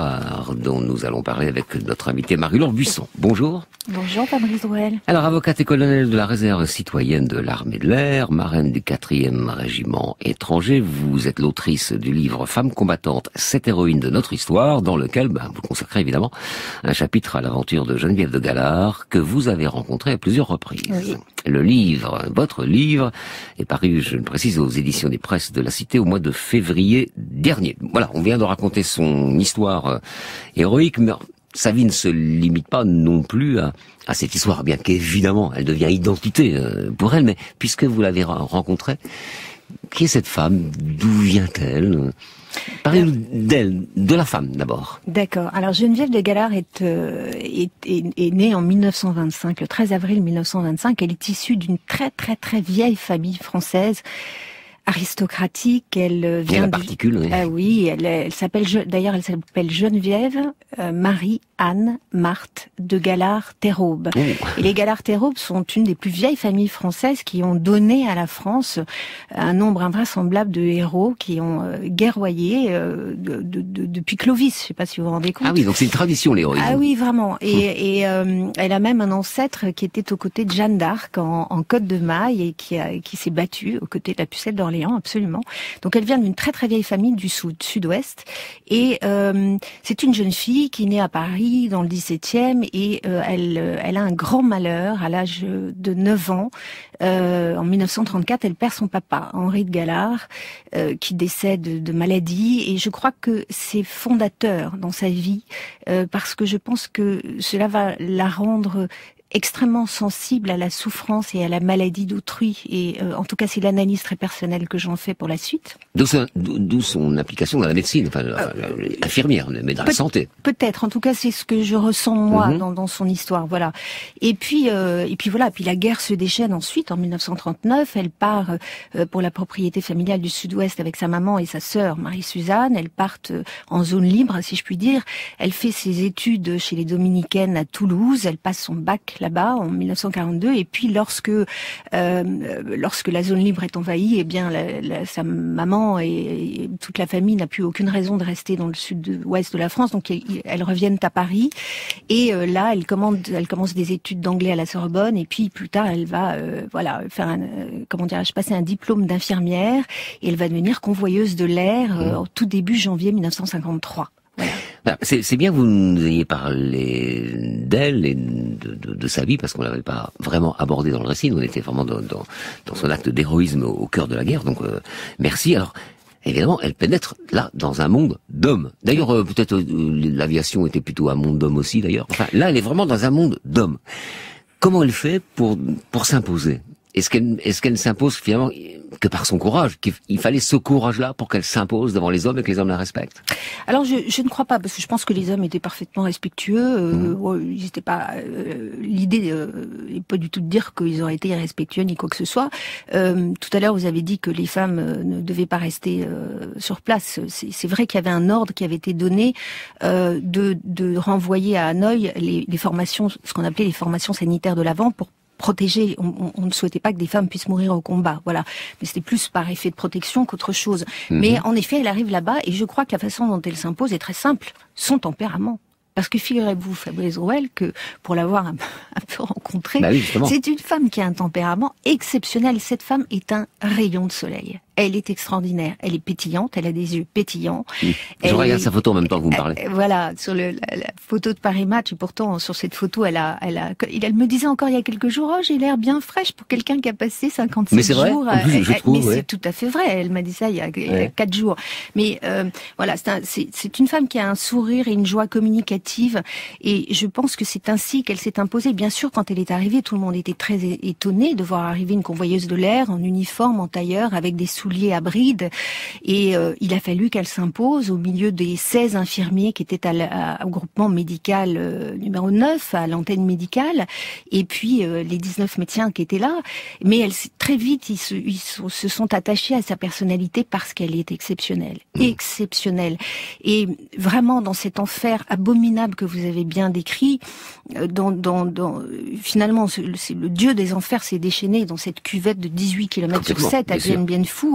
Galard, dont nous allons parler avec notre invité Marie-Laure Buisson. Bonjour. Bonjour Fabrice Drouel. Alors, avocate et colonel de la réserve citoyenne de l'armée de l'air, marraine du quatrième régiment étranger, vous êtes l'autrice du livre Femmes combattantes, sept héroïnes de notre histoire, dans lequel ben, vous consacrez évidemment un chapitre à l'aventure de Geneviève de Galard, que vous avez rencontrée à plusieurs reprises. Oui. Le livre, votre livre, est paru, je le précise, aux éditions des presses de la Cité au mois de février dernier. Voilà, on vient de raconter son histoire euh, héroïque, mais sa vie ne se limite pas non plus à, à cette histoire, bien qu'évidemment, elle devient identité euh, pour elle, mais puisque vous l'avez rencontrée, qui est cette femme? D'où vient-elle? Parlez-nous d'elle, de la femme d'abord. D'accord. Alors Geneviève de Galard est, euh, est, est, est née en mille neuf cent vingt-cinq, le treize avril mille neuf cent vingt-cinq. Elle est issue d'une très très très vieille famille française, aristocratique. Elle vient de particule. Oui. Ah oui, elle, elle s'appelle d'ailleurs elle s'appelle Geneviève euh, Marie Anne Marthe de Galard-Théraube. Oh. Et les Galard-Théraube sont une des plus vieilles familles françaises qui ont donné à la France un nombre invraisemblable de héros qui ont euh, guerroyé euh, de, de, de, depuis Clovis. Je ne sais pas si vous vous rendez compte. Ah oui, donc c'est une tradition l'héroïsme. Ah oui, vraiment. Et, hum. et euh, elle a même un ancêtre qui était aux côtés de Jeanne d'Arc en, en Côte de Maille et qui, a, qui s'est battue aux côtés de la Pucelle d'Orléans, absolument. Donc elle vient d'une très très vieille famille du sud, sud-ouest. Et euh, c'est une jeune fille qui est née à Paris dans le dix-septième et euh, elle, elle a un grand malheur à l'âge de neuf ans. Euh, en mille neuf cent trente-quatre, elle perd son papa, Henri de Galard, euh, qui décède de, de maladie. Et je crois que c'est fondateur dans sa vie euh, parce que je pense que cela va la rendre extrêmement sensible à la souffrance et à la maladie d'autrui. Et euh, en tout cas, c'est l'analyse très personnelle que j'en fais pour la suite. D'où son, d'où son application dans la médecine, enfin, euh, infirmière, mais dans la santé. Peut-être. En tout cas, c'est ce que je ressens moi mm-hmm. dans, dans son histoire. Voilà. Et puis, euh, et puis voilà. Puis la guerre se déchaîne ensuite en mille neuf cent trente-neuf. Elle part euh, pour la propriété familiale du Sud-Ouest avec sa maman et sa sœur Marie-Suzanne. Elles partent euh, en zone libre, si je puis dire. Elle fait ses études chez les Dominicaines à Toulouse. Elle passe son bac là-bas en mille neuf cent quarante-deux, et puis lorsque euh, lorsque la zone libre est envahie, eh bien la, la, sa maman et, et toute la famille n'a plus aucune raison de rester dans le sud-ouest de la France, donc elles reviennent à Paris, et euh, là elle commence elle commence des études d'anglais à la Sorbonne, et puis plus tard elle va euh, voilà faire un, euh, comment dirais-je passer un diplôme d'infirmière, et elle va devenir convoyeuse de l'air euh, au tout début janvier mille neuf cent cinquante-trois. Voilà. C'est, c'est bien que vous nous ayez parlé d'elle et de, de, de sa vie, parce qu'on l'avait pas vraiment abordé dans le récit. On était vraiment dans, dans, dans son acte d'héroïsme au, au cœur de la guerre. Donc euh, merci. Alors évidemment, elle pénètre là dans un monde d'hommes. D'ailleurs, euh, peut-être euh, l'aviation était plutôt un monde d'hommes aussi. D'ailleurs, enfin là, elle est vraiment dans un monde d'hommes. Comment elle fait pour pour s'imposer? Est-ce qu'elle, est-ce qu'elle s'impose finalement que par son courage? Qu'il fallait ce courage-là pour qu'elle s'impose devant les hommes et que les hommes la respectent? Alors je, je ne crois pas, parce que je pense que les hommes étaient parfaitement respectueux. Euh, mmh. Ils étaient pas. Euh, l'idée euh, n'est pas du tout de dire qu'ils auraient été irrespectueux ni quoi que ce soit. Euh, tout à l'heure, vous avez dit que les femmes euh, ne devaient pas rester euh, sur place. C'est, c'est vrai qu'il y avait un ordre qui avait été donné euh, de, de renvoyer à Hanoï les, les formations, ce qu'on appelait les formations sanitaires de l'avant, pour protéger. On, on ne souhaitait pas que des femmes puissent mourir au combat, voilà. Mais c'était plus par effet de protection qu'autre chose. Mmh. Mais en effet, elle arrive là-bas, et je crois que la façon dont elle s'impose est très simple. Son tempérament. Parce que figurez-vous, Fabrice Drouel, que pour l'avoir un, un peu rencontrée, bah oui, c'est une femme qui a un tempérament exceptionnel. Cette femme est un rayon de soleil. Elle est extraordinaire. Elle est pétillante. Elle a des yeux pétillants. Mmh. Je regarde est... sa photo en même temps que vous me parlez. Euh, voilà, sur le, la, la photo de Paris Match. Et pourtant, sur cette photo, elle a, elle a, elle me disait encore il y a quelques jours, oh, j'ai l'air bien fraîche pour quelqu'un qui a passé cinquante-sept mais c'est vrai, jours. En plus, je elle, trouve, mais ouais. c'est tout à fait vrai. Elle m'a dit ça il y a, ouais. il y a quatre jours. Mais euh, voilà, c'est, un, c'est, c'est une femme qui a un sourire et une joie communicative. Et je pense que c'est ainsi qu'elle s'est imposée. Bien sûr, quand elle est arrivée, tout le monde était très étonné de voir arriver une convoyeuse de l'air en uniforme, en tailleur, avec des souliers à brides. Et euh, il a fallu qu'elle s'impose au milieu des seize infirmiers qui étaient à à, au groupement médical euh, numéro neuf, à l'antenne médicale, et puis euh, les dix-neuf médecins qui étaient là. Mais elle, très vite, ils se, ils se sont attachés à sa personnalité parce qu'elle est exceptionnelle. Mmh. Exceptionnelle. Et vraiment, dans cet enfer abominable que vous avez bien décrit, dans, dans, dans, finalement, c'est le dieu des enfers s'est déchaîné dans cette cuvette de dix-huit kilomètres sur sept à Dien Bien Phu.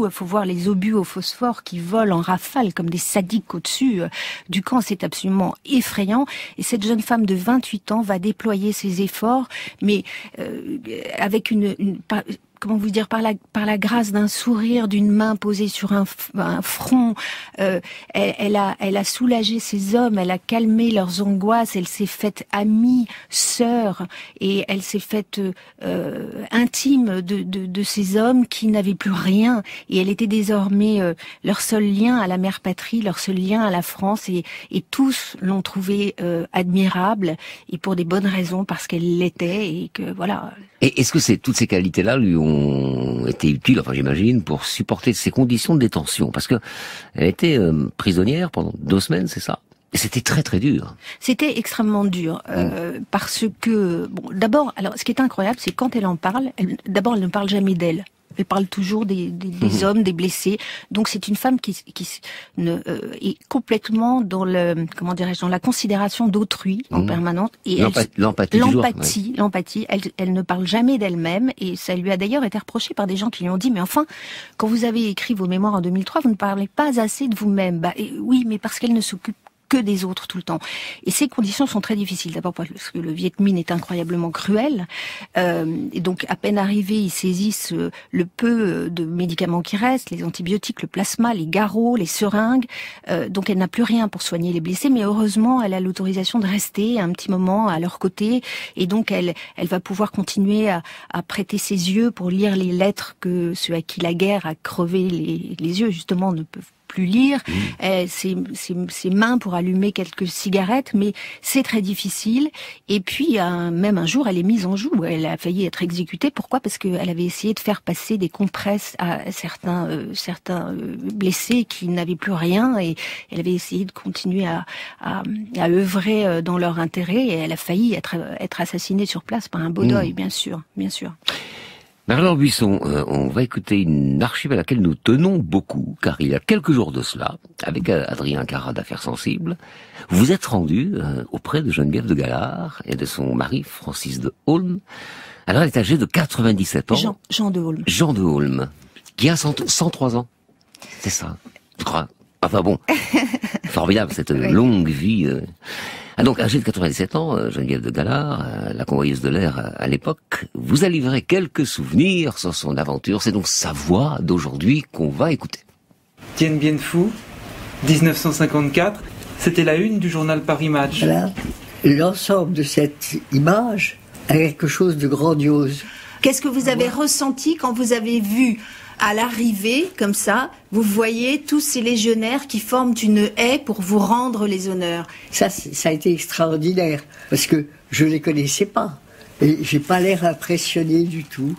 il faut voir les obus au phosphore qui volent en rafale comme des sadiques au-dessus euh, du camp. C'est absolument effrayant. Et cette jeune femme de vingt-huit ans va déployer ses efforts, mais euh, avec une... une par, comment vous dire, par la, par la grâce d'un sourire, d'une main posée sur un, un front, euh, elle, elle, a, elle a soulagé ces hommes, elle a calmé leurs angoisses, elle s'est faite amie, sœur, et elle s'est faite euh, intime de, de, de ces hommes qui n'avaient plus rien, et elle était désormais euh, leur seul lien à la mère patrie, leur seul lien à la France, et, et tous l'ont trouvée euh, admirable, et pour des bonnes raisons, parce qu'elle l'était, et que voilà. Et est-ce que c'est toutes ces qualités-là lui ont été utiles, enfin j'imagine, pour supporter ces conditions de détention? Parce que elle était euh, prisonnière pendant deux semaines, c'est ça? Et c'était très très dur. C'était extrêmement dur euh, mmh. parce que bon, d'abord, alors ce qui est incroyable, c'est quand elle en parle, elle, d'abord elle ne parle jamais d'elle. Elle parle toujours des, des, des mmh. hommes, des blessés. Donc c'est une femme qui, qui ne, euh, est complètement dans le, comment dirais-je, dans la considération d'autrui en mmh. permanence. Et l'empathie, elle, l'empathie, l'empathie, toujours, ouais. l'empathie. Elle, elle ne parle jamais d'elle-même, et ça lui a d'ailleurs été reproché par des gens qui lui ont dit, mais enfin, quand vous avez écrit vos mémoires en deux mille trois, vous ne parlez pas assez de vous-même. Bah et, oui, mais parce qu'elle ne s'occupe que des autres tout le temps. Et ces conditions sont très difficiles. D'abord parce que le Viet Minh est incroyablement cruel. Euh, et donc, à peine arrivés, ils saisissent euh, le peu de médicaments qui restent, les antibiotiques, le plasma, les garrots, les seringues. Euh, donc, elle n'a plus rien pour soigner les blessés. Mais heureusement, elle a l'autorisation de rester un petit moment à leur côté. Et donc, elle, elle va pouvoir continuer à, à prêter ses yeux pour lire les lettres que ceux à qui la guerre a crevé les, les yeux, justement, ne peuvent plus lire, mmh. euh, ses, ses, ses mains pour allumer quelques cigarettes, mais c'est très difficile. Et puis, un, même un jour, elle est mise en joue. Elle a failli être exécutée. Pourquoi? Parce qu'elle avait essayé de faire passer des compresses à certains, euh, certains euh, blessés qui n'avaient plus rien, et elle avait essayé de continuer à, à, à œuvrer dans leur intérêt, et elle a failli être, être assassinée sur place par un Baudoy, mmh. bien sûr, bien sûr. Marie-Laure Buisson, euh, on va écouter une archive à laquelle nous tenons beaucoup, car il y a quelques jours de cela, avec Adrien Cara d'Affaires Sensibles, vous êtes rendu euh, auprès de Geneviève de Galard et de son mari Francis de Holm. Alors elle est âgée de quatre-vingt-dix-sept ans. Jean, Jean de Holm. Jean de Holm, qui a cent, cent trois ans. C'est ça, je crois. Enfin bon, formidable cette oui. longue vie. Euh. Ah donc, âgée de quatre-vingt-dix-sept ans, Geneviève de Galard, la convoyeuse de l'air à l'époque, vous a livré quelques souvenirs sur son aventure. C'est donc sa voix d'aujourd'hui qu'on va écouter. Dien Bien Phu, dix-neuf cent cinquante-quatre, c'était la une du journal Paris Match. Voilà. L'ensemble de cette image a quelque chose de grandiose. Qu'est-ce que vous avez ressenti quand vous avez vu à l'arrivée, comme ça, vous voyez tous ces légionnaires qui forment une haie pour vous rendre les honneurs? Ça, ça a été extraordinaire, parce que je ne les connaissais pas. Et j'ai pas l'air impressionné du tout.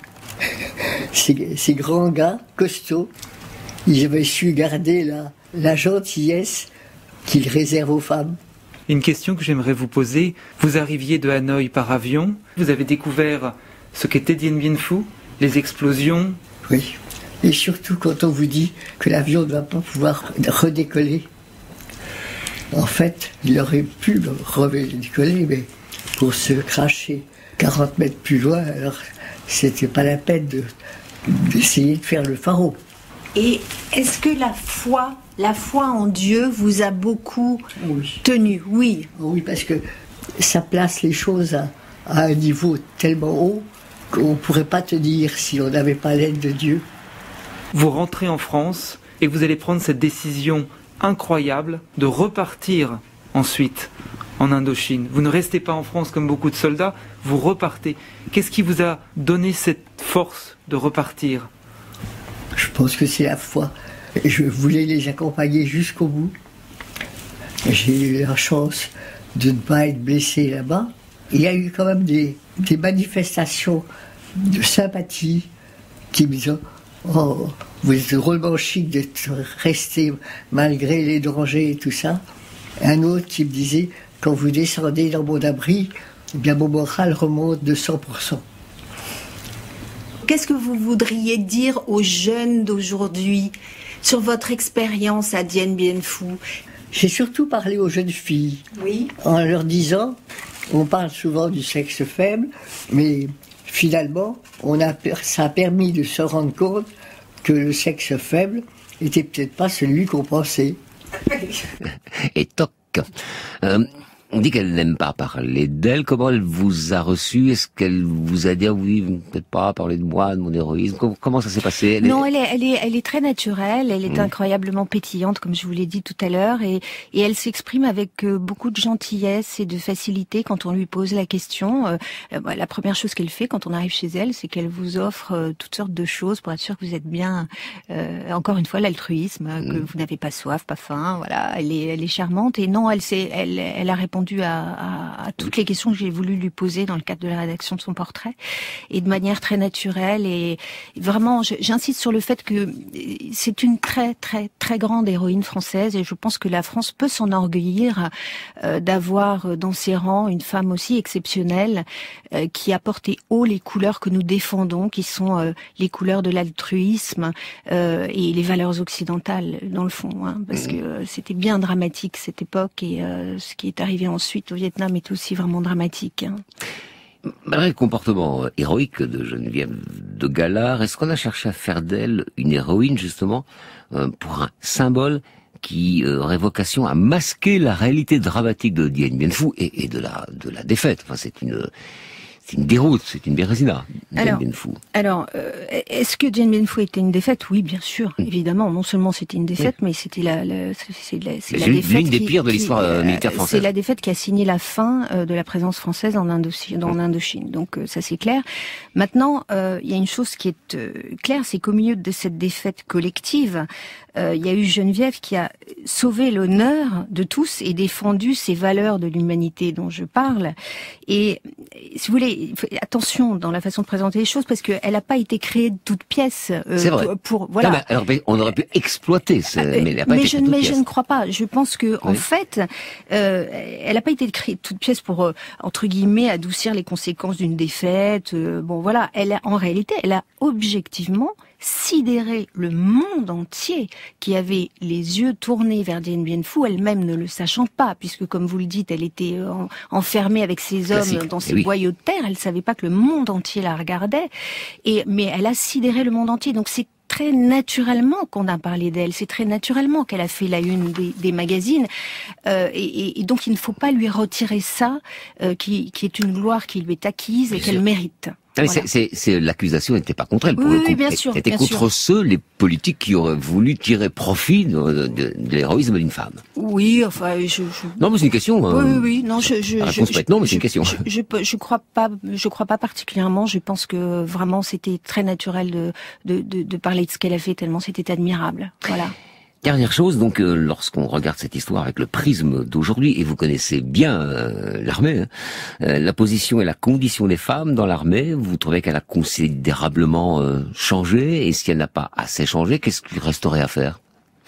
Ces, ces grands gars, costauds, ils avaient su garder la, la gentillesse qu'ils réservent aux femmes. Une question que j'aimerais vous poser. Vous arriviez de Hanoï par avion, vous avez découvert ce qu'était Dien Bien Phu, les explosions. Oui. Et surtout quand on vous dit que l'avion ne va pas pouvoir redécoller. En fait, il aurait pu redécoller, mais pour se cracher quarante mètres plus loin, alors c'était pas la peine de, d'essayer de faire le pharaon. Et est-ce que la foi, la foi en Dieu vous a beaucoup oui. tenu? Oui. Oui, parce que ça place les choses à, à un niveau tellement haut qu'on ne pourrait pas tenir si on n'avait pas l'aide de Dieu. Vous rentrez en France et vous allez prendre cette décision incroyable de repartir ensuite en Indochine. Vous ne restez pas en France comme beaucoup de soldats, vous repartez. Qu'est-ce qui vous a donné cette force de repartir? Je pense que c'est la foi. Je voulais les accompagner jusqu'au bout. J'ai eu la chance de ne pas être blessé là-bas. Il y a eu quand même des, des manifestations de sympathie qui me disaient « Oh, vous êtes drôlement chic d'être resté malgré les dangers et tout ça. » Un autre qui me disait « Quand vous descendez dans mon abri, eh bien mon moral remonte de cent pour cent. » Qu'est-ce que vous voudriez dire aux jeunes d'aujourd'hui sur votre expérience à Dien Bien Phu? J'ai surtout parlé aux jeunes filles. Oui. En leur disant, on parle souvent du sexe faible, mais finalement, on a, ça a permis de se rendre compte que le sexe faible était peut-être pas celui qu'on pensait. Et toc. Euh, on dit qu'elle n'aime pas parler d'elle. Comment elle vous a reçu? Est-ce qu'elle vous a dit, ah oui, peut-être pas parler de moi, de mon héroïsme? Comment, comment ça s'est passé? Elle Non, est... elle est, elle est, elle est très naturelle. Elle est mmh. incroyablement pétillante, comme je vous l'ai dit tout à l'heure, et, et elle s'exprime avec euh, beaucoup de gentillesse et de facilité quand on lui pose la question. Euh, bah, la première chose qu'elle fait quand on arrive chez elle, c'est qu'elle vous offre euh, toutes sortes de choses pour être sûr que vous êtes bien. Euh, encore une fois, l'altruisme, mmh. que vous n'avez pas soif, pas faim. Voilà, elle est, elle est charmante. Et non, elle s'est, elle, elle a répondu À, à, à toutes les questions que j'ai voulu lui poser dans le cadre de la rédaction de son portrait, et de manière très naturelle. Et vraiment, j'insiste sur le fait que c'est une très très très grande héroïne française, et je pense que la France peut s'enorgueillir euh, d'avoir dans ses rangs une femme aussi exceptionnelle euh, qui a porté haut les couleurs que nous défendons, qui sont euh, les couleurs de l'altruisme euh, et les valeurs occidentales dans le fond, hein, parce que euh, c'était bien dramatique cette époque, et euh, ce qui est arrivé ensuite au Vietnam est aussi vraiment dramatique. Hein. Malgré le comportement héroïque de Geneviève de Galard, est-ce qu'on a cherché à faire d'elle une héroïne justement euh, pour un symbole qui euh, aurait vocation à masquer la réalité dramatique de Dien Bien Phu et, et de la de la défaite? Enfin, c'est une c'est une déroute, c'est une bérésina, Dien Bien Phu. Alors, euh, est-ce que Dien Bien Phu était une défaite? Oui, bien sûr, mmh. évidemment. Non seulement c'était une défaite, oui. mais c'était la, la, c'est la, c'est la défaite l'une des pires qui, de l'histoire euh, militaire française. C'est la défaite qui a signé la fin euh, de la présence française en Indochine. Dans mmh. Indochine. Donc euh, ça c'est clair. Maintenant, euh, il y a une chose qui est euh, claire, c'est qu'au milieu de cette défaite collective, euh, il y a eu Geneviève qui a sauvé l'honneur de tous et défendu ces valeurs de l'humanité dont je parle. Et si vous voulez, attention dans la façon de présenter les choses, parce qu'elle n'a pas été créée de toutes pièces. Euh, c'est vrai. Pour, pour voilà. Non, mais alors, on aurait pu exploiter, ce, euh, mais elle n'a pas mais été je, créée de toutes mais pièces. je ne crois pas. Je pense que, oui. en fait, euh, elle n'a pas été créée de toutes pièces pour euh, entre guillemets adoucir les conséquences d'une défaite. Euh, bon, voilà. Elle a, en réalité, elle a objectivement sidéré le monde entier, qui avait les yeux tournés vers Dien Bien Phu, elle-même ne le sachant pas, puisque comme vous le dites, elle était en, enfermée avec ses hommes Classique. dans ses oui. boyaux de terre, elle savait pas que le monde entier la regardait, et mais elle a sidéré le monde entier, donc c'est très naturellement qu'on a parlé d'elle, c'est très naturellement qu'elle a fait la une des, des magazines, euh, et, et donc il ne faut pas lui retirer ça, euh, qui, qui est une gloire qui lui est acquise et qu'elle mérite. Ah, voilà. c'est, c'est, c'est, l'accusation n'était pas contre elle, pour oui, le coup. Oui, bien sûr. Elle était bien contre sûr. ceux, les politiques, qui auraient voulu tirer profit de, de, de, de l'héroïsme d'une femme. Oui, enfin, je, je... Non, mais c'est une question. Oui, euh... oui, oui. Non, je, je, La réponse je, peut être non, mais je, c'est une question. Je, je, je, je crois pas, je crois pas particulièrement. Je pense que vraiment c'était très naturel de, de, de, de parler de ce qu'elle a fait, tellement c'était admirable. Voilà. Dernière chose, donc, euh, lorsqu'on regarde cette histoire avec le prisme d'aujourd'hui, et vous connaissez bien euh, l'armée, hein, euh, la position et la condition des femmes dans l'armée, vous trouvez qu'elle a considérablement euh, changé, et si elle n'a pas assez changé, qu'est-ce qu'il resterait à faire ?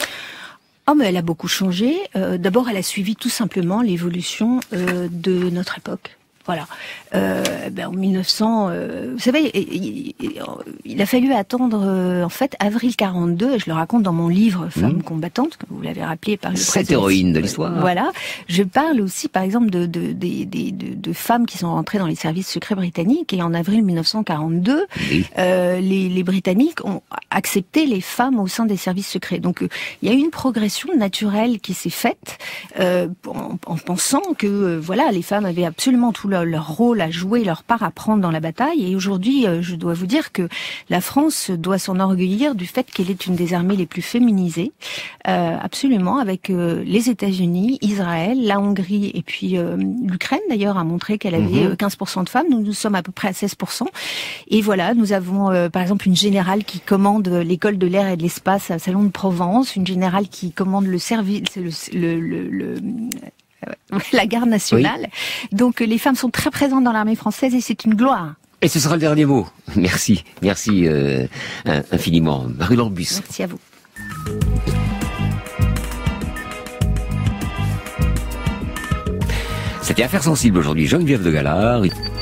Oh, mais elle a beaucoup changé. Euh, d'abord, elle a suivi tout simplement l'évolution euh, de notre époque. Voilà. Euh, ben en mille neuf cents, euh, vous savez, il, il, il a fallu attendre euh, en fait avril quarante-deux. Et je le raconte dans mon livre Femmes mmh. combattantes, comme vous l'avez rappelé par le cette héroïne de l'histoire. Euh, voilà. Je parle aussi, par exemple, de de, de, de, de de femmes qui sont rentrées dans les services secrets britanniques. Et en avril mille neuf cent quarante-deux, oui. euh, les, les Britanniques ont accepté les femmes au sein des services secrets. Donc, euh, il y a eu une progression naturelle qui s'est faite euh, en, en pensant que euh, voilà, les femmes avaient absolument tout leur leur rôle à jouer, leur part à prendre dans la bataille. Et aujourd'hui, je dois vous dire que la France doit s'enorgueillir du fait qu'elle est une des armées les plus féminisées, euh, absolument, avec euh, les États-Unis, Israël, la Hongrie et puis euh, l'Ukraine d'ailleurs a montré qu'elle avait mmh. quinze pour cent de femmes. Nous, nous sommes à peu près à seize pour cent. Et voilà, nous avons euh, par exemple une générale qui commande l'école de l'air et de l'espace à Salon de Provence, une générale qui commande le service, le, le, le, le la garde nationale. Oui. Donc les femmes sont très présentes dans l'armée française et c'est une gloire. Et ce sera le dernier mot. Merci, merci euh, infiniment, Marie-Laure Busse. Merci à vous. C'était Affaires sensibles aujourd'hui, Geneviève de Galard.